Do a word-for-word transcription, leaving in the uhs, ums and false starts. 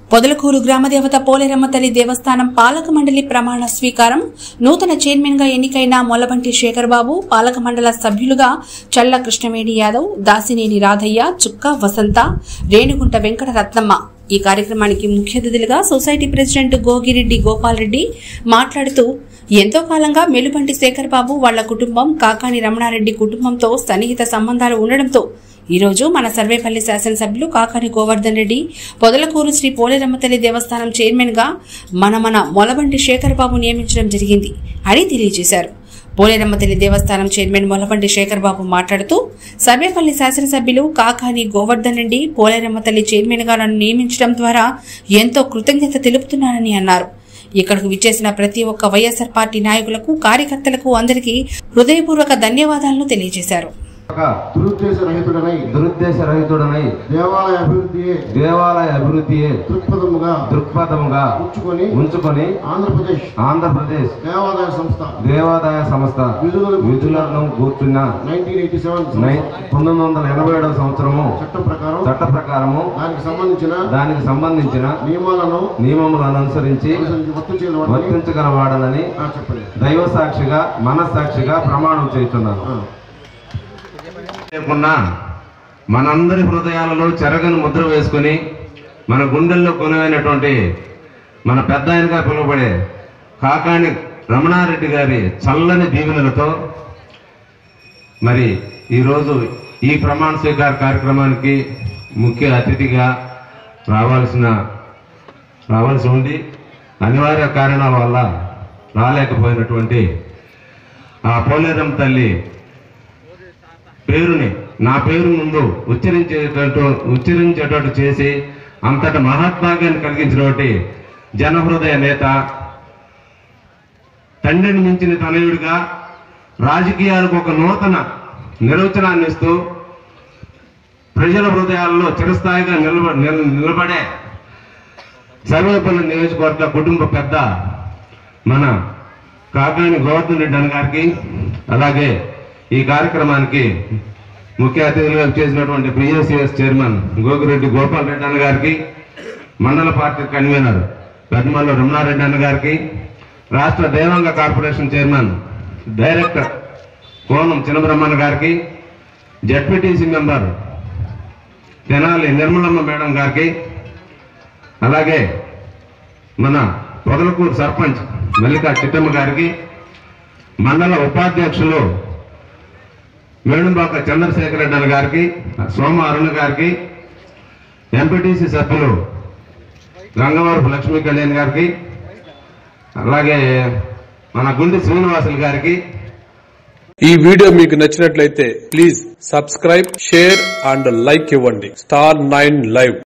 పొదలకూరు గ్రామదేవత పోలేరమ్మ తల్లి దేవస్థానం పాలక మండలి ప్రమాణ స్వీకారం. నూతన చైర్మన్ గా ఎన్నికైన మొల్లబంటి శేఖర్ బాబు, పాలక మండల సభ్యులుగా చల్ల కృష్ణవేణి యాదవ్, దాసినేని రాధయ్య, చుక్క వసంత, రేణుగుంట వెంకట రత్నమ్మ. ఈ కార్యక్రమానికి ముఖ్య అతిథులుగా సొసైటీ ప్రెసిడెంట్ గోగిరెడ్డి గోపాల్ రెడ్డి మాట్లాడుతూ, ఎంతో కాలంగా మెలుబంటి శేఖర్ బాబు వాళ్ల కుటుంబం కాకాని రమణారెడ్డి కుటుంబంతో సన్నిహిత సంబంధాలు ఉండడంతో ఈ రోజు మన సర్వేపల్లి శాసనసభ్యులు కాకాని గోవర్ధన్ రెడ్డి పొదలకూరు శ్రీ పోలేరమ్మ తల్లి దేవస్థానం చైర్మన్ గా మన మన మొలబంటి శేఖర్ బాబు నియమించడం జరిగింది అని తెలియజేశారు. పోలేరమ్మ తల్లి దేవస్థానం చైర్మన్ మొలబంటి శేఖర్ బాబు మాట్లాడుతూ, సర్వేపల్లి శాసనసభ్యులు కాకాని గోవర్ధన్ రెడ్డి పోలేరమ్మ తల్లి చైర్మన్ గా నన్ను నియమించడం ద్వారా ఎంతో కృతజ్ఞత తెలుపుతున్నానని అన్నారు. ఇక్కడకు విచ్చేసిన ప్రతి ఒక్క వైఎస్ఆర్ పార్టీ నాయకులకు, కార్యకర్తలకు అందరికీ హృదయపూర్వక ధన్యవాదాలను తెలియజేశారు. దురుద్దేశరహితుడనై దురుద్దేశరహితుడనై దేవాలయ అభివృద్ధియే దేవాలయ అభివృద్ధియే దృక్పథముగా దృక్పథముగా ఉంచుకొని ఉంచుకొని ఆంధ్రప్రదేశ్ ఆంధ్రప్రదేశ్ దేవాదాయ సంస్థ దేవాదాయ సంస్థ విధులను కూర్చున్న నైన్టీన్ ఎయిటీ సెవెన్ పంతొమ్మిది వందల ఎనభై ఏడవ సంవత్సరము చట్ట ప్రకారం చట్ట ప్రకారము దానికి సంబంధించిన దానికి సంబంధించిన నియమాలను నియమములను అనుసరించి వర్తించగలవాడనని చెప్పండి. దైవ సాక్షిగా మనస్సాక్షిగా ప్రమాణం చేస్తున్నాను. లేకున్నా మనందరి హృదయాలలో చెరగని ముద్ర వేసుకుని మన గుండెల్లో కొనువైనటువంటి మన పెద్ద ఆయనగా పిలువబడే కాకాని రమణారెడ్డి గారి చల్లని దీవెనలతో మరి ఈరోజు ఈ ప్రమాణ స్వీకార కార్యక్రమానికి ముఖ్య అతిథిగా రావాల్సిన రావాల్సి ఉండి అనివార్య కారణాల వల్ల రాలేకపోయినటువంటి ఆ పోలేరమ్మ తల్లి పేరుని నా పేరు ముందు ఉచ్చరించేటట్టు ఉచ్చరించేటట్టు చేసి అంతటి మహాత్భాగ్యాన్ని కలిగించినటువంటి జనహృదయ నేత, తండ్రిని మించిన తనయుడిగా రాజకీయాలకు ఒక నూతన నిర్వచనాన్ని ఇస్తూ ప్రజల హృదయాల్లో చిరస్థాయిగా నిలబ నిలబడే సర్వేపల్లి నియోజకవర్గ కుటుంబ పెద్ద మన కాకాని గోవర్ధన్ రెడ్డి అన్న గారికి, అలాగే ఈ కార్యక్రమానికి ముఖ్య అతిథులుగా చేసినటువంటి పిఎస్సిఎస్ చైర్మన్ గోగిరెడ్డి గోపాల్ రెడ్డి అన్న గారికి, మండల పార్టీ కన్వీనర్ పెద్దమల్లు రమణారెడ్డి అన్న గారికి, రాష్ట్ర Devanga corporation chairman director Konam Chinnabrahmanya గారికి, ZPTC member Tenali Nirmalamma madam గారికి, అలాగే మన పొదలకూరు సర్పంచ్ మల్లికా చిట్టమ్మ గారికి, మండల ఉపాధ్యక్షులు వేణుబాక చంద్రశేఖర్ రెడ్డి గారికి, సోమ అరుణ్ గారికి, ఎంపీటీసీ సభ్యులు గంగవరపు లక్ష్మీ కళ్యాణ్ గారికి, అలాగే మన గుండి శ్రీనివాసులు గారికి. ఈ వీడియో మీకు నచ్చినట్లయితే please subscribe, share and like ఇవ్వండి. Star nine live.